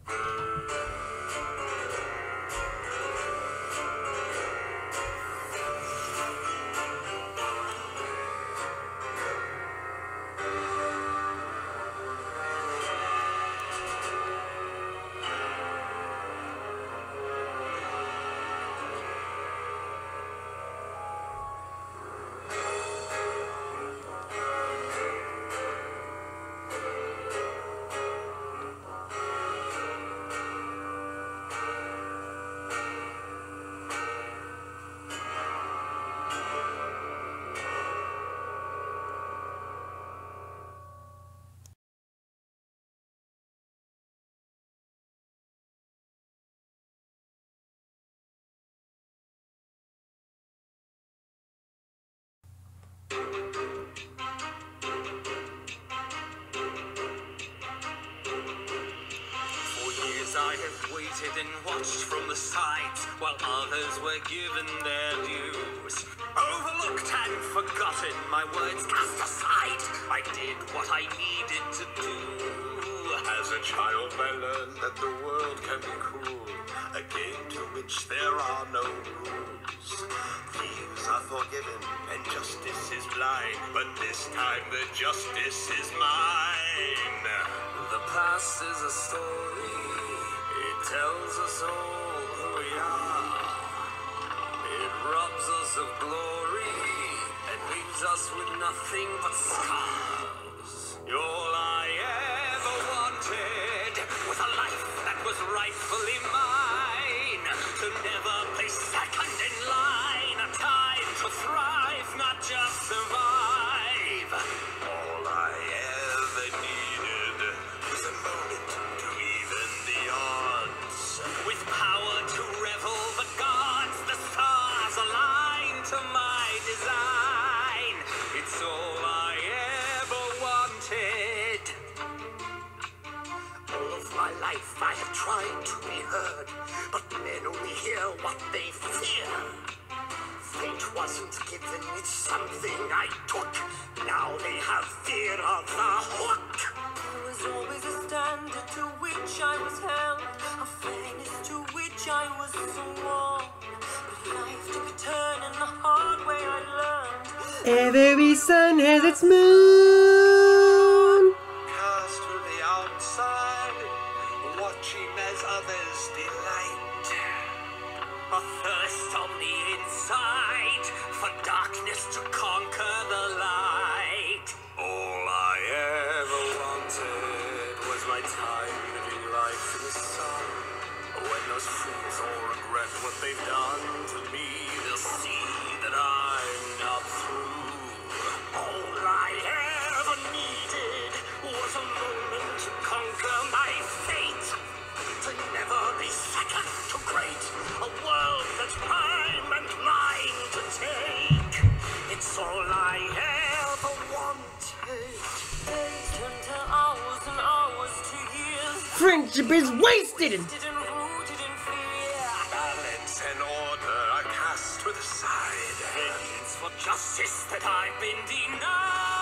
I have waited and watched from the sides while others were given their dues. Overlooked and forgotten, my words cast aside, I did what I needed to do. As a child I learned that the world can be cruel, a game to which there are no rules. Thieves are forgiven and justice is blind, but this time the justice is mine. The past is a story, it tells us all who we are. It robs us of glory and leaves us with nothing but scars. You're all I ever wanted was a life that was rightfully mine. To never be second in line, a time to thrive, not just survive. All I ever needed was a moment to even the odds. With power to revel the gods, the stars align to my design. It's all I ever wanted. All of my life I have tried to be heard, but men only hear what they fear. Fate wasn't given, it's something I took. Now they have fear of the hook. There was always a standard to which I was held, a fairness to which I was sworn. But life took a turn and the hard way I learned. Every sun has its moon. Cast to the outside, watching as others delight. A thirst on the inside for darkness to conquer the light. All I ever wanted was my time living life in the sun. When those fools all regret what they've done to me, they'll see that I'm not through. All I ever needed was a moment to conquer my fate. To never be second to great, a world that's mine and mine to take. It's all I ever wanted. Days turned to hours and hours to years. Friendship is wasted. Rooted in fear. Balance and order are cast to the side. Vengeance for justice that I've been denied.